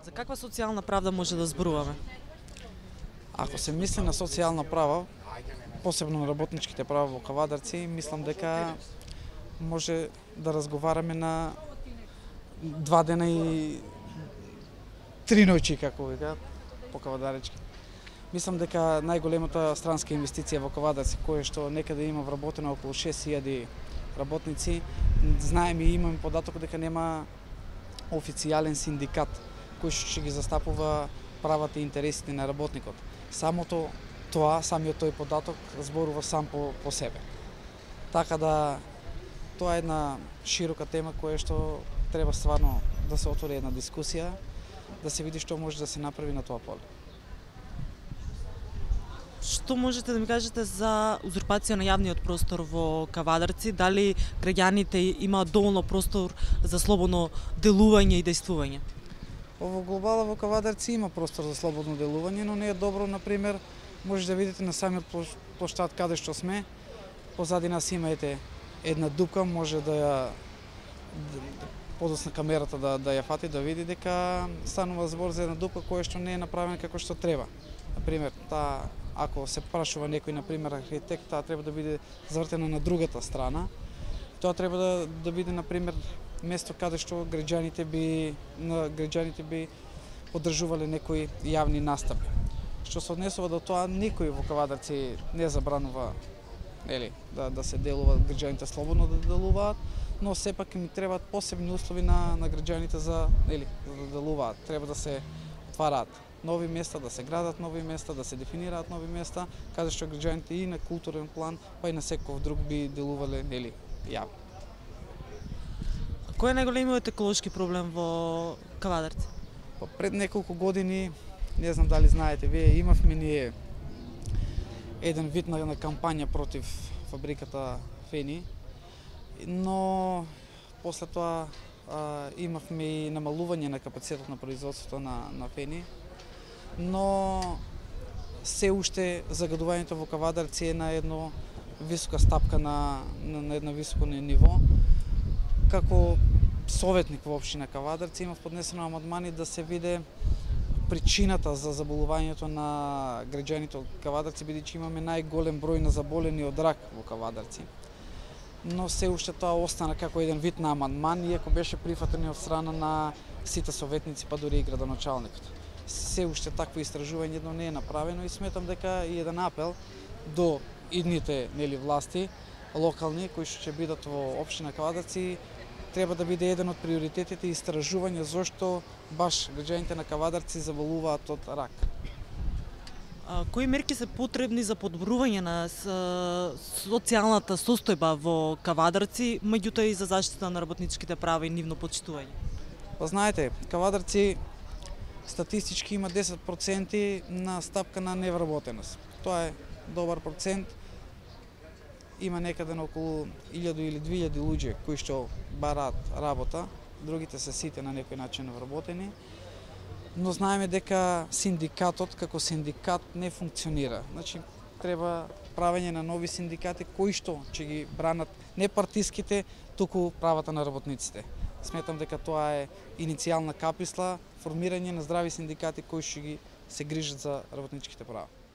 За каква социјална правда може да зборуваме? Ако се мисли на социјална права, посебно на работничките права во Кавадарци, мислам дека може да разговараме на 2 дена и 3 ноќи, како викаат, по кавадаречки. Мислам дека најголемата странска инвестиција во Кавадарци, која што некаде има вработено околу 6000 работници, знаеме и имаме податок дека нема официјален синдикат кој што ќе ги застапува правата и интересите на работникот. Самиот тој податок зборува сам по себе. Така да тоа е една широка тема која што треба стварно да се отвори една дискусија, да се види што може да се направи на тоа поле. Што можете да ми кажете за узурпација на јавниот простор во Кавадарци? Дали граѓаните имаат доволно простор за слободно делување и дејствување? Во глобала во Кавадарци има простор за слободно делување, но не е добро, например, може да видите на самиот плоштад каде што сме, позади нас имаете една дупка, може да ја подосна камерата да ја фати, да види дека станува збор за една дупка која што не е направена како што треба. Например, ако се прашува некој, например, архитект, таа треба да биде завртена на другата страна. Тоа треба да биде, например, место каде што граѓаните би поддржувале некои јавни настапи. Што се однесува до тоа, никој во Кавадарци не забранува да се делува, граѓаните слободно да делуваат, но сепак им требаат посебни услови на граѓаните за да делуваат. Треба да се отвараат нови места, да се градат нови места, да се дефинираат нови места, каде што граѓаните и на културен план, па и на секој друг би делувале јавно. Кој е најголемиот еколошки проблем во Кавадарци? Пред неколку години, не знам дали знаете вие, имавме ние еден вид на кампања против фабриката фени, но после тоа имавме и намалување на капацитетот на производството на фени, но се уште загадувањето во Кавадарци е на една висока стапка, на едно високо ниво. Како советник во општина Кавадарци имав поднесено амандмани да се види причината за заболувањето на граѓаните од Кавадарци, бидејќи имаме најголем број на заболени од рак во Кавадарци. Но се уште тоа остана како еден вид на амандман, иако беше прифатен од страна на сите советници, па дури и градоначалникот. Се уште такво истражување едно не е направено и сметам дека и еден апел до идните власти локални кои што ќе бидат во општина Кавадарци, треба да биде еден од приоритетите истражување зошто баш граѓаните на Кавадарци заболуваат од рак. Кои мерки се потребни за подобрување на социјалната состојба во Кавадарци, меѓутоа и за заштита на работничките права и нивно почитување? Па знаете, Кавадарци статистички има 10% на стапка на невработеност. Тоа е добар процент. Има некаде на околу 1000 или 2000 луѓе кои што бараат работа, другите се сите на некој начин вработени. Но знаеме дека синдикатот како синдикат не функционира. Значи, треба правење на нови синдикати кои што ќе ги бранат не партиските, туку правата на работниците. Сметам дека тоа е иницијална каписла, формирање на здрави синдикати кои што се грижат за работничките права.